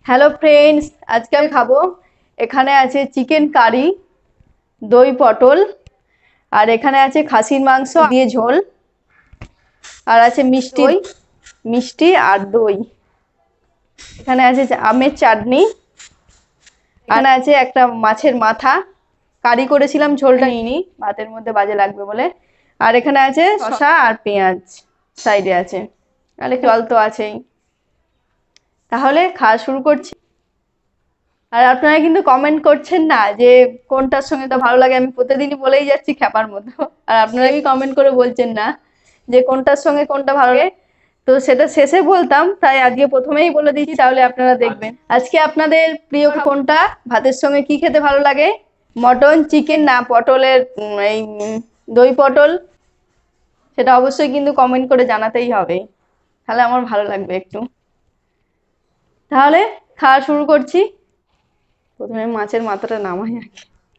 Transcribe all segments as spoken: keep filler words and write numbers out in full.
Hello friends, আজকে আমি খাবো। এখানে আছে চিকেন কারি, দই পটল, আর এখানে আছে খাসির মাংস দিয়ে ঝোল, আর আছে মিষ্টি মিষ্টি আর দই। এখানে আছে আমের চাটনি, এখানে আছে একটা মাছের মাথা কারি করেছিলাম, ঝোলটা নিইনি, ভাতের মধ্যে বাজে লাগবে বলে। আর এখানে আছে শসা আর পেঁয়াজ সাইডে আছে, আর একটু জল তো আছেই। তাহলে খাওয়া শুরু করছি। আর আপনারা কিন্তু কমেন্ট করছেন না যে কোনটার সঙ্গে তো ভালো লাগে। আমি প্রতিদিনই বলেই যাচ্ছি খ্যাপার মতো, আর আপনারা কি কমেন্ট করে বলছেন না যে কোনটার সঙ্গে কোনটা ভালো লাগে। তো সেটা শেষে বলতাম, তাই আজকে প্রথমেই বলে দিচ্ছি, তাহলে আপনারা দেখবেন আজকে আপনাদের প্রিয় কোনটা, ভাতের সঙ্গে কি খেতে ভালো লাগে, মটন, চিকেন না পটলের এই দই পটল, সেটা অবশ্যই কিন্তু কমেন্ট করে জানাতেই হবে, তাহলে আমার ভালো লাগবে একটু। তাহলে খাওয়া শুরু করছি। প্রথমে মাছের মাথাটা নামাই আগে।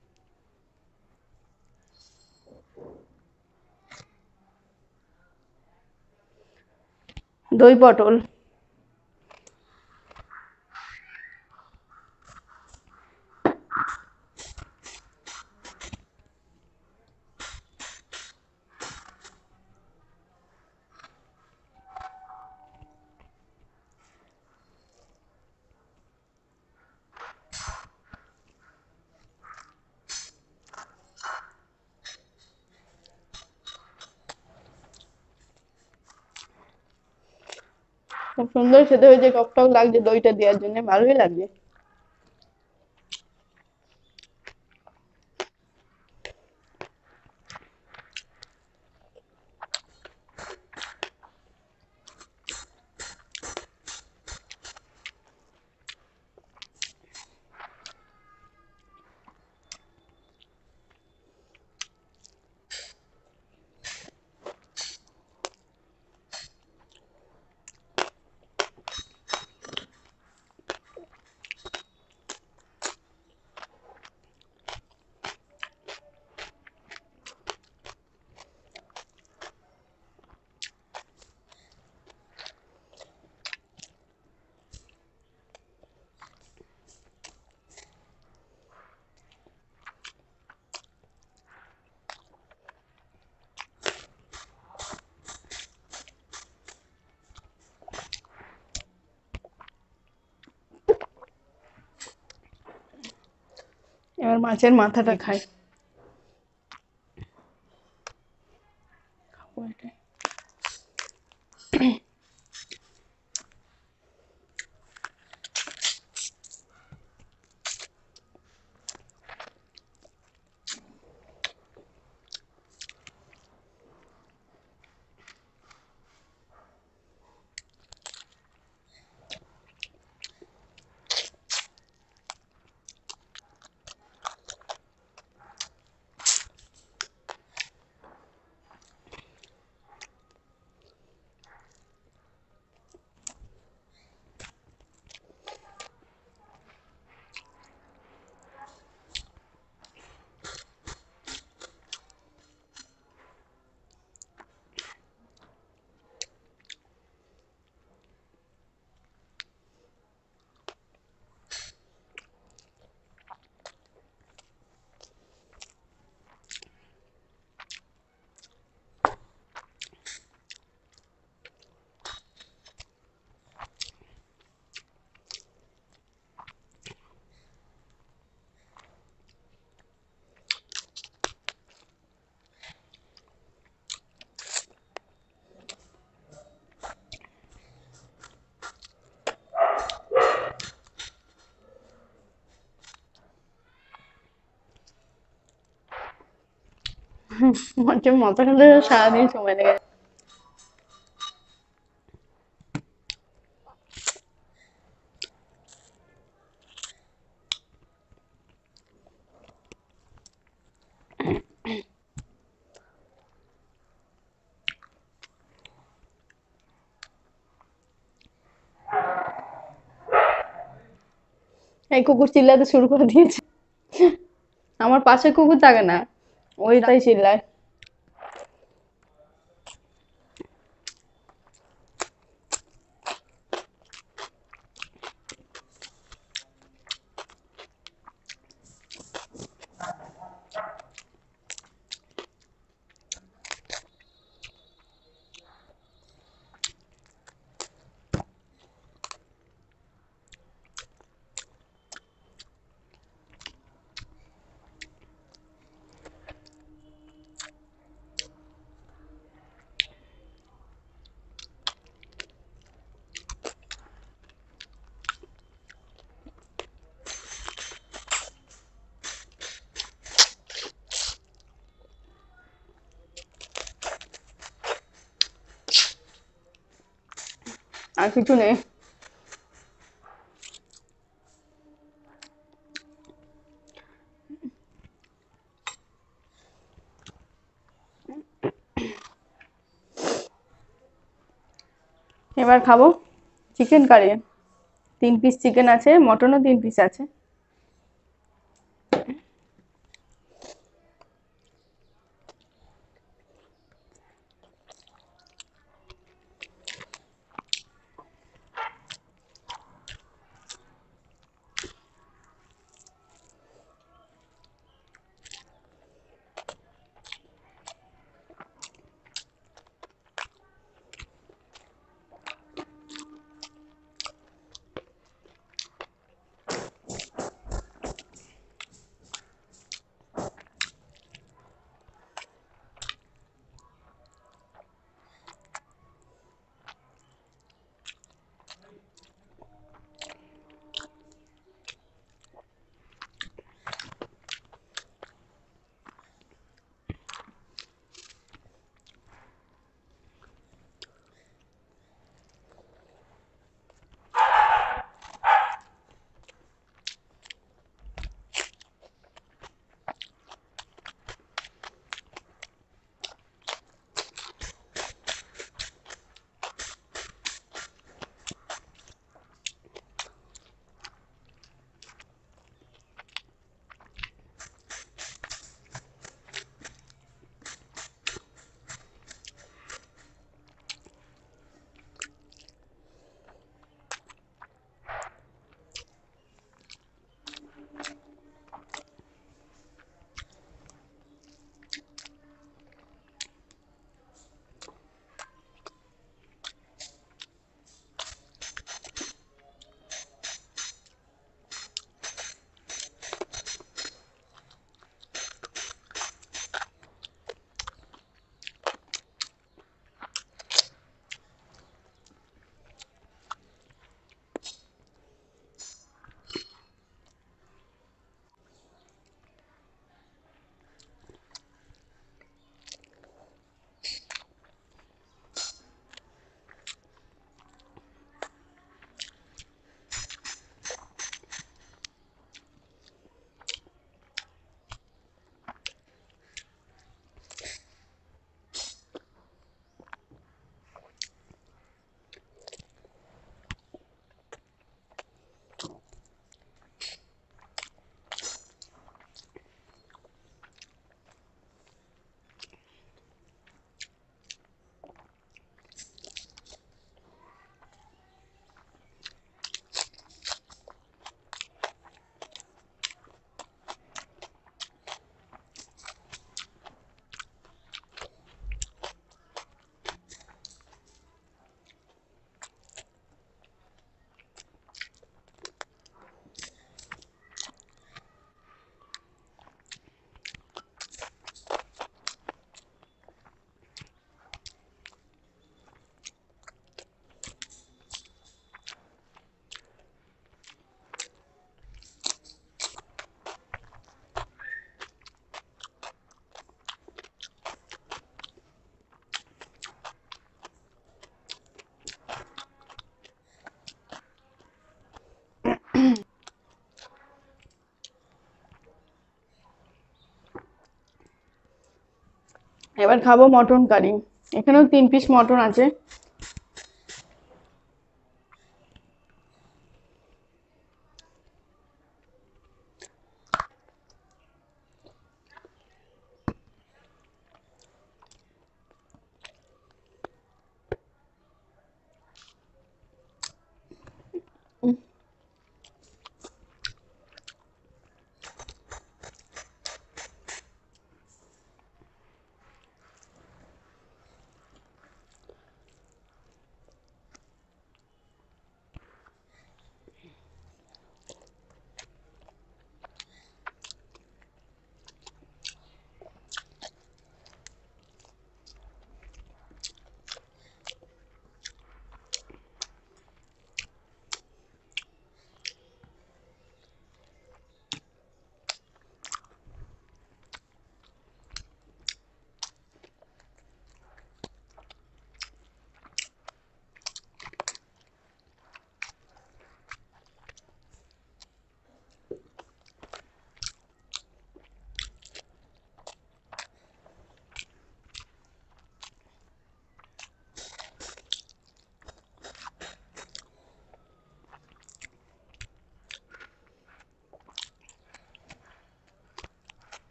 দই পটল, খুব সুন্দর খেতে হয়েছে, টক টক লাগছে দইটা দেওয়ার জন্য, ভালোই লাগছে। এবার মাছের মাথাটা খাই। মাছের মাথা খেতে সারাদিন সময় লেগে যায়। এই কুকুর চিল্লাতে শুরু করে দিয়েছে। আমার পাশে কুকুর থাকে না, ওই তাই চিল্লায়। আর কিছু নেই। এবার খাবো চিকেন কারি। তিন পিস চিকেন আছে, মটনও তিন পিস আছে। এবার খাবো মটন কারি। এখানেও তিন পিস মটন আছে।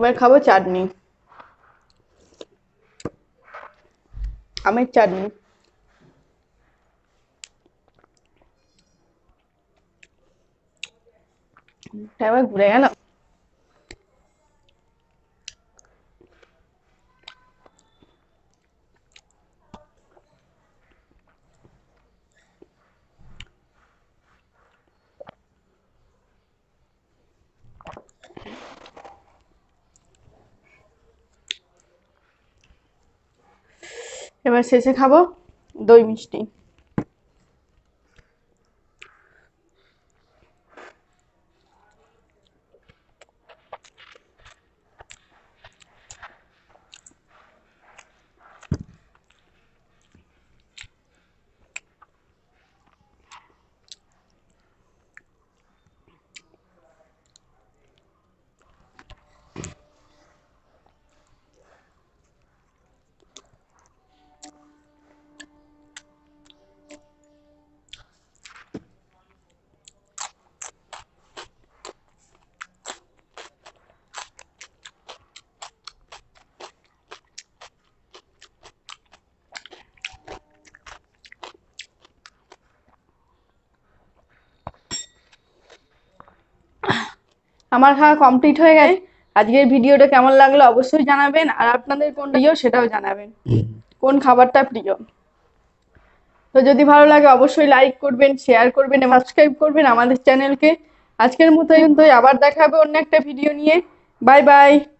এবার খাবো চাটনি, আমের চাটনি। এবার ঘুরে গেল। এবার শেষে খাবো দই মিষ্টি। আমার খাওয়া কমপ্লিট হয়ে গেছে। আজকের ভিডিওটা কেমন লাগলো অবশ্যই জানাবেন, আর আপনাদের কোনটা প্রিয় সেটাও জানাবেন, কোন খাবারটা প্রিয়। তো যদি ভালো লাগে অবশ্যই লাইক করবেন, শেয়ার করবেন এবং সাবস্ক্রাইব করবেন আমাদের চ্যানেলকে। আজকের মতো আবার দেখা হবে অন্য একটা ভিডিও নিয়ে। Bye by.